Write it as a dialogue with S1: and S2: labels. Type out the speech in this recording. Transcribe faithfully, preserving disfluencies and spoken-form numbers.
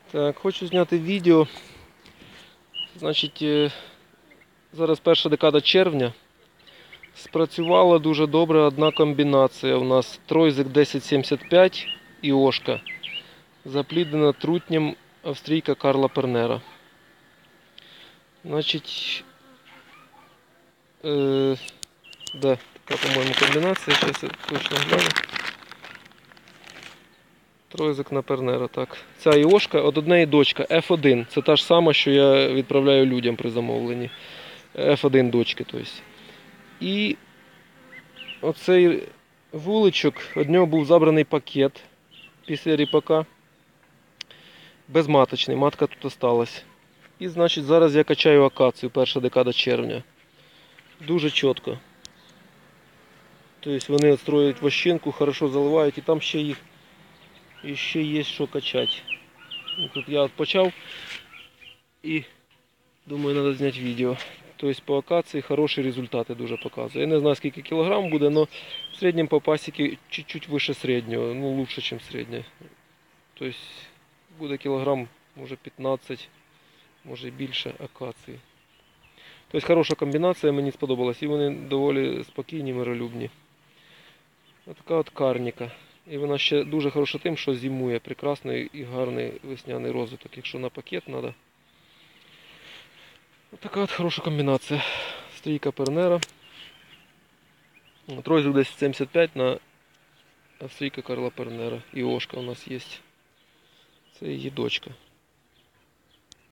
S1: Так, хочу зняти відео. Значить, зараз перша декада червня. Спрацювала дуже добре одна комбінація. У нас Тройзик десять сімдесят п'ять і Ошка. Запліднена трутнем австрійка Карла Пернера. Значить, е, да, така, по-моєму, комбінація. Зараз я точно гляну. Тройзик на Пернера, так. Ця Іошка, от одне і дочка, еф один. Це та ж сама, що я відправляю людям при замовленні. еф один дочки, тобто. І оцей вуличок, від нього був забраний пакет після ріпака. Безматочний, матка тут осталась. І, значить, зараз я качаю акацію, перша декада червня. Дуже чітко. Тобто вони строять вощинку, хорошо заливають, і там ще їх і ще є що качати. Тут я почав і думаю, треба зняти відео. Тобто по акації хороші результати дуже показує. Я не знаю, скільки кілограм буде, але в середньому по пасіки чуть-чуть вище середнього, ну лучше, ніж середнє. Тобто буде кілограм, може п'ятнадцять, може і більше акації. Тобто хороша комбінація, мені сподобалась. І вони доволі спокійні, миролюбні. Ось така от карніка. І вона ще дуже хороша тим, що зимує. Прекрасний і гарний весняний розвиток. Якщо на пакет треба. Ось така от хороша комбінація. Стрійка Пернера. Тройзик десять сімдесят п'ять на австрійка Карла Пернера. І Ошка у нас є. Це її дочка.